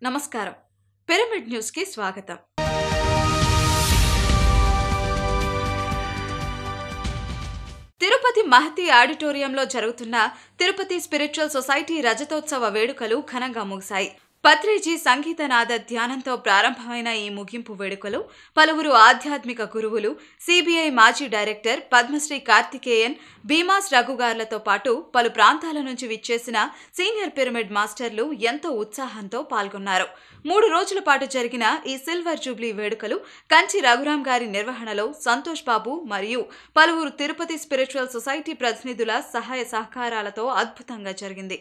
నమస్కారం. Pyramid news కి స్వాగతం. తిరుపతి మహతి ఆడిటోరియంలో జరుగుతున్న తిరుపతి స్పిరిచువల్ సొసైటీ రజతోత్సవ వేడుకలు ఘనంగా ముగిశాయి. పత్రిజీ సంగీతనాద ధ్యానంతో ప్రారంభమైన ఈ ముగింపు వేడుకలు పలువురు ఆధ్యాత్మిక గురువులు, సిబిఐ మాజీ డైరెక్టర్ పద్మశ్రీ కార్తికేయన్, భీమాస్ రఘుగార్లతో పాటు పలు ప్రాంతాల నుంచి విచ్చేసిన సీనియర్ పిరమిడ్ మాస్టర్లు ఎంతో ఉత్సాహంతో పాల్గొన్నారు. 3 రోజుల పాటు జరిగిన ఈ సిల్వర్ జూబ్లీ వేడుకలు కంచి రఘురాం గారి నిర్వహణలో సంతోష్ బాబు మరియు పలువురు తిరుపతి స్పిరిచువల్ సొసైటీ ప్రతినిధుల సహాయ సహకారాలతో అద్భుతంగా జరిగింది.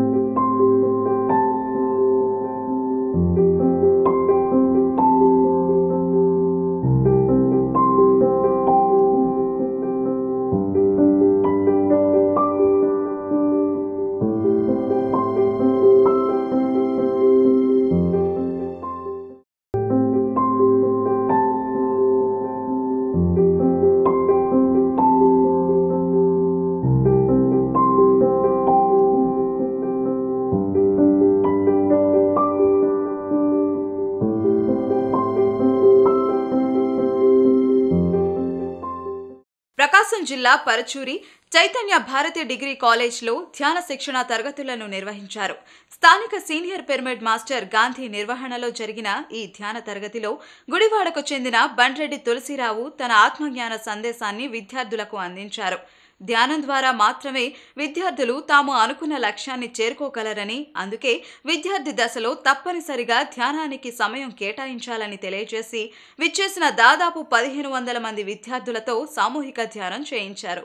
ప్రకాశం జిల్లా పరచూరి చైతన్య భారతి డిగ్రీ కాలేజ్లో ధ్యాన శిక్షణ తరగతులను నిర్వహించారు. స్థానిక సీనియర్ పిరమిడ్ మాస్టర్ గాంధీ నిర్వహణలో జరిగిన ఈ ధ్యాన తరగతిలో గుడివాడకు చెందిన బండ్రెడ్డి తులసిరావు తన ఆత్మజ్ఞాన సందేశాన్ని విద్యార్థులకు అందించారు. ధ్యానం ద్వారా మాత్రమే విద్యార్థులు తాము అనుకున్న లక్ష్యాన్ని చేరుకోగలరని, అందుకే విద్యార్థి దశలో తప్పనిసరిగా ధ్యానానికి సమయం కేటాయించాలని తెలియజేసి విచ్చేసిన దాదాపు 1500 మంది విద్యార్థులతో సామూహిక ధ్యానం చేయించారు.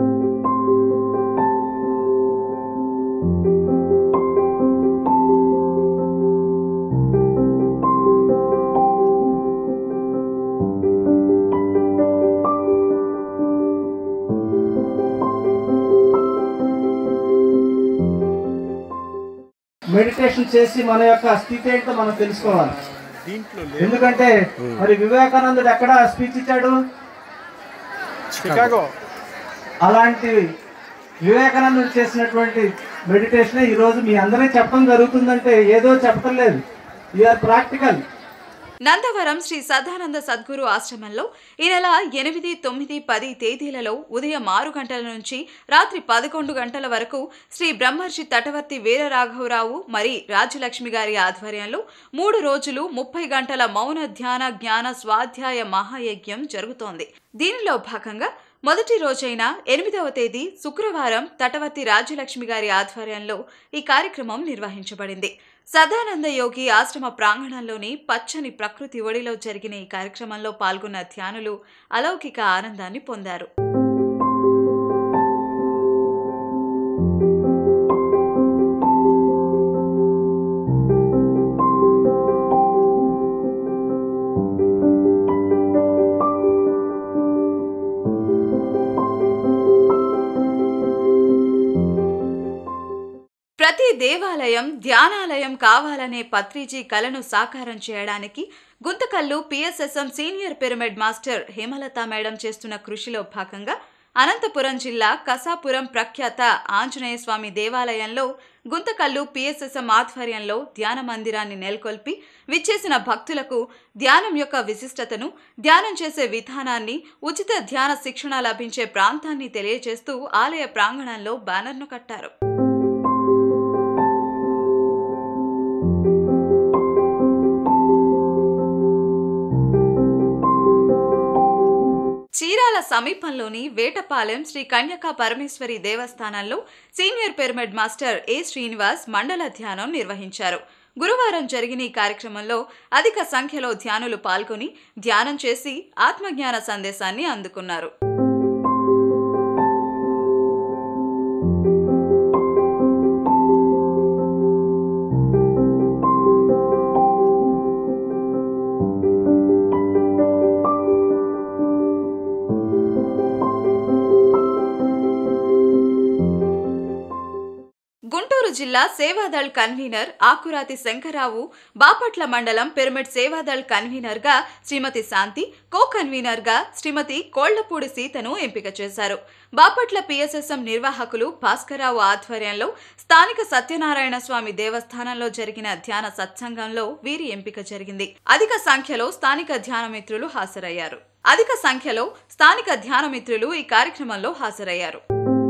మెడిటేషన్ చేసి మన యొక్క స్థితి ఏంటో మనం తెలుసుకోవాలి. ఎందుకంటే మరి వివేకానందుడు ఎక్కడ స్పీచ్ ఇచ్చాడు? చికాగో. అలాంటి వివేకానందుడు చేసినటువంటి మెడిటేషన్ ఈరోజు మీ అందరికీ చెప్పడం జరుగుతుందంటే ఏదో చెప్పడం లేదు, యూఆర్ ప్రాక్టికల్. నందవరం శ్రీ సదానంద సద్గురు ఆశ్రమంలో ఈ నెల 8, 9, 10 తేదీలలో ఉదయం 6 గంటల నుంచి రాత్రి 11 గంటల వరకు శ్రీ బ్రహ్మర్షి తటవర్తి వీరరాఘవరావు మరి రాజ్యలక్ష్మి గారి ఆధ్వర్యంలో 3 రోజులు 30 గంటల మౌన ధ్యాన జ్ఞాన స్వాధ్యాయ మహాయజ్ఞం జరుగుతోంది. దీనిలో భాగంగా మొదటి రోజైన 8వ తేదీ శుక్రవారం తటవర్తి రాజ్యలక్ష్మి గారి ఆధ్వర్యంలో ఈ కార్యక్రమం నిర్వహించబడింది. సదానంద యోగి ఆశ్రమ ప్రాంగణంలోని పచ్చని ప్రకృతి ఒడిలో జరిగిన ఈ కార్యక్రమంలో పాల్గొన్న ధ్యానులు అలౌకిక ఆనందాన్ని పొందారు. ప్రతి దేవాలయం ధ్యానాలయం కావాలనే పత్రిజీ కలను సాకారం చేయడానికి Guntakal PSSM senior pyramid master Hemalatha madam చేస్తున్న కృషిలో భాగంగా అనంతపురం జిల్లా కసాపురం ప్రఖ్యాత ఆంజనేయ స్వామి దేవాలయంలో గుంతకల్లు పిఎస్ఎస్ఎం ఆధ్వర్యంలో ధ్యాన మందిరాన్ని నెలకొల్పి విచ్చేసిన భక్తులకు ధ్యానం యొక్క విశిష్టతను, ధ్యానం చేసే విధానాన్ని, ఉచిత ధ్యాన శిక్షణ లభించే ప్రాంతాన్ని తెలియజేస్తూ ఆలయ ప్రాంగణంలో బ్యానర్ను కట్టారు. చీరాల సమీపంలోని వేటపాలెం శ్రీ కన్యకా పరమేశ్వరి దేవస్థానంలో senior pyramid master A Srinivas మండల ధ్యానం నిర్వహించారు. గురువారం జరిగిన ఈ కార్యక్రమంలో అధిక సంఖ్యలో ధ్యానులు పాల్గొని ధ్యానం చేసి ఆత్మజ్ఞాన సందేశాన్ని అందుకున్నారు. గుంటూరు కర్నూలు జిల్లా సేవాదళ్ కన్వీనర్ ఆకురాతి శంకరరావు, బాపట్ల మండలం పిరమిడ్ సేవాదళ్ కన్వీనర్ గా శ్రీమతి శాంతి, కో కన్వీనర్ గా శ్రీమతి కోళ్లపూడి సీతను ఎంపిక చేశారు. బాపట్ల పిఎస్ఎస్ఎం నిర్వాహకులు భాస్కరరావు ఆధ్వర్యంలో స్థానిక సత్యనారాయణ స్వామి దేవస్థానంలో జరిగిన ధ్యాన సత్సంగంలో వీరి ఎంపిక జరిగింది. అధిక సంఖ్యలో స్థానిక ధ్యానమిత్రులు ఈ కార్యక్రమంలో హాజరయ్యారు.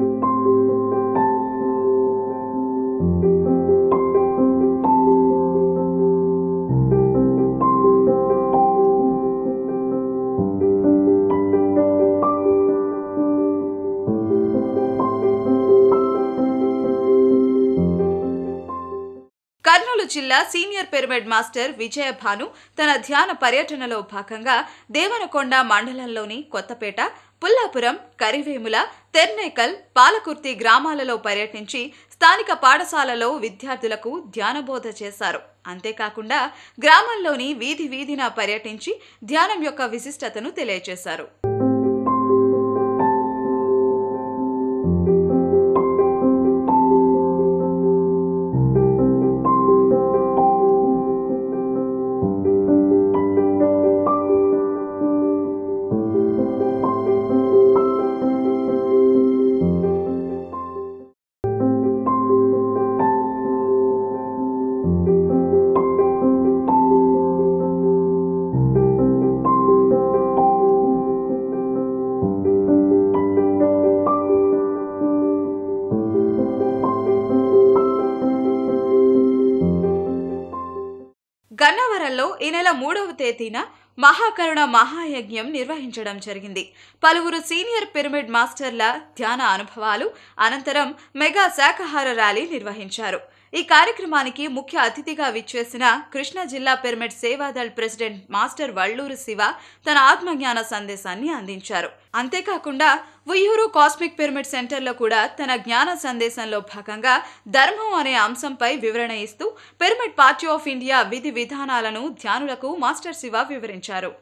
కర్నూలు జిల్లా సీనియర్ పిరమిడ్ మాస్టర్ విజయభాను తన ధ్యాన పర్యటనలో భాగంగా దేవనకొండ మండలంలోని కొత్తపేట, పుల్లాపురం, కరివేముల, తెర్నేకల్, పాలకుర్తి గ్రామాలలో పర్యటించి స్థానిక పాఠశాలలో విద్యార్థులకు ధ్యానబోధ చేశారు. అంతేకాకుండా గ్రామంలోని వీధి వీధిన పర్యటించి ధ్యానం యొక్క విశిష్టతను తెలియజేశారు. గన్నవరంలో ఈ నెల 3వ తేదీన మహాకరుణ మహాయజ్ఞం నిర్వహించడం జరిగింది. పలువురు సీనియర్ పిరమిడ్ మాస్టర్ల ధ్యాన అనుభవాలు అనంతరం మెగా శాకాహార ర్యాలీ నిర్వహించారు. ఈ కార్యక్రమానికి ముఖ్య అతిథిగా విచ్చేసిన కృష్ణా జిల్లా pyramid Sevadal president master Valluru Shiva తన ఆత్మజ్ఞాన సందేశాన్ని అందించారు. అంతేకాకుండా ఉయ్యూరు కాస్మిక్ పిరమిడ్ సెంటర్లో కూడా తన జ్ఞాన సందేశంలో భాగంగా ధర్మం అనే అంశంపై వివరణ ఇస్తూ పిరమిడ్ పార్టీ ఆఫ్ ఇండియా విధి విధానాలను ధ్యానులకు మాస్టర్ శివ వివరించారు.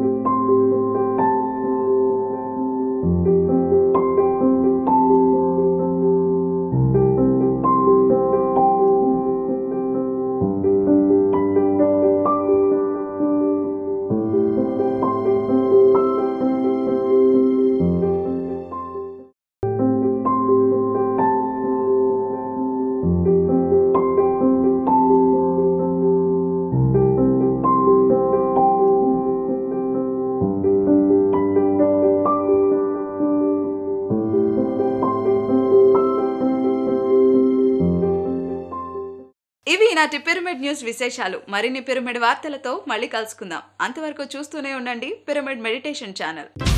ఇవి ఈనాటి పిరమిడ్ న్యూస్ విశేషాలు. మరిన్ని పిరమిడ్ వార్తలతో మళ్ళీ కలుసుకుందాం. అంతవరకు చూస్తూనే ఉండండి పిరమిడ్ మెడిటేషన్ ఛానల్.